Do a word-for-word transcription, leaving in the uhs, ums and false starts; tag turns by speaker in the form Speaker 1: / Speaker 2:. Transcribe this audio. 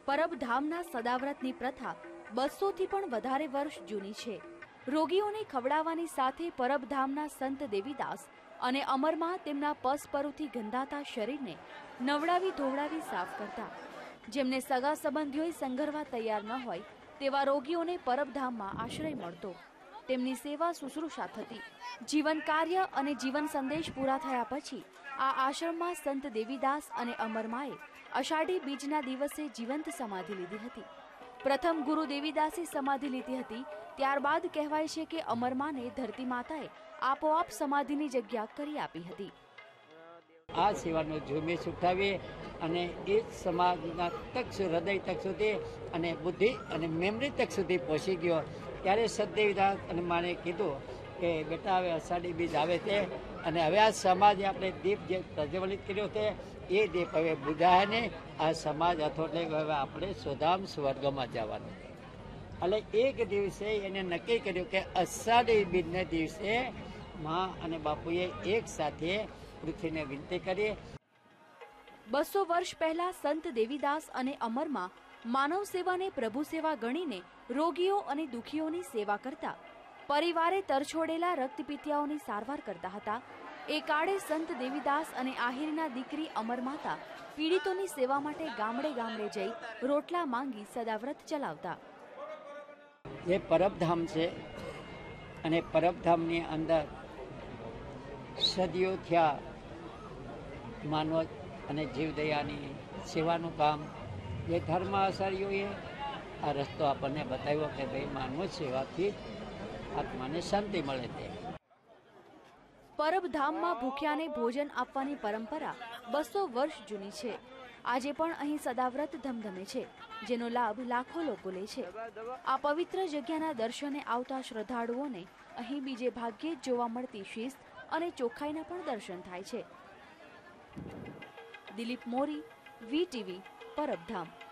Speaker 1: પરબધામના સદાવ્રતની પ્રથા બસોથી પણ વધારે વર્ષ જૂની છે। રોગીઓને ખવડાવવાની સાથે પરબધામના સંત દેવીદાસ અને અમરમાં તેમના પસપરુથી ગંધાતા શરીરને નવડાવી ધોવડાવી સાફ કરતા। જેમને સગા સંબંધીઓએ સંઘરવા તૈયાર ન હોય તેવા રોગીઓને પરબધામમાં આશ્રય મળતો, તેમની સેવા શુશ્રૂષા થતી। જીવન કાર્ય અને જીવન સંદેશ પૂરા થયા પછી આ આશ્રમમાં સંત દેવીદાસ અને અમરમાએ અષાઢી બીજના દિવસે જીવંત સમાધિ લીધી હતી। પ્રથમ ગુરુ દેવીદાસે સમાધિ લીધી હતી, ત્યારબાદ કહેવાય છે કે અમરમાને ધરતી માતાએ આપોઆપ સમાધિની જગ્યા કરી આપી હતી।
Speaker 2: આ સેવાનો ઝુંબેશ ઉઠાવી અને એ સમાજના તક હૃદય તક સુધી અને બુદ્ધિ અને મેમરી તક સુધી પહોંચી ગયો। ત્યારે સતદેવીદાસ અને માને કીધું કે બેટા હવે અષાઢી બીજ આવે છે અને હવે આ સમાજે આપણે દીપ જે પ્રજ્વલિત કર્યો છે એ દીપ હવે બુઝાને આ સમાજ હતો એટલે હવે આપણે સુધામ સ્વર્ગમાં જવાનું છે। એટલે એક દિવસે એને નક્કી કર્યું કે અષાઢી બીજને દિવસે મા અને બાપુએ એક સાથે પૃથ્વીને વિનંતી કરી।
Speaker 1: બસો વર્ષ પહેલા સંત દેવીદાસ અને અમરમાં માનવ સેવાને પ્રભુ સેવા ગણીને રોગીઓ અને દુખીઓની સેવા કરતા, પરિવારે તરછોડેલા રક્તપિતિયાઓની સારવાર કરતા હતા। એ કાળે સંત દેવીદાસ અને આહિરના દીકરી અમરમાતા પીડિતોની સેવા માટે ગામડે ગામડે જઈ રોટલા માંગી સદાવ્રત ચલાવતા।
Speaker 2: એ પરબધામ છે અને પરબધામની અંદર સદીઓ થયા માનવ અને જીવદયાની સેવાનું કામ જે ધર્મ આચાર્યોએ આ રસ્તો આપણને બતાવ્યો કે ભાઈ માનવ સેવાથી આત્માને શાંતિ મળે છે।
Speaker 1: પરબધામમાં ભૂખ્યાને ભોજન આપવાની પરંપરા બસો વર્ષ જૂની છે। આજે પણ અહીં સદાવ્રત ધમધમે છે, જેનો લાભ લાખો લોકો લે છે। આ પવિત્ર જગ્યાના દર્શને આવતા શ્રદ્ધાળુઓને અહીં બીજે ભાગ્યે જ જોવા મળતી શિસ્ત અને ચોખ્ખાઈના પણ દર્શન થાય છે। Dilip Mori, V TV, પરબધામ।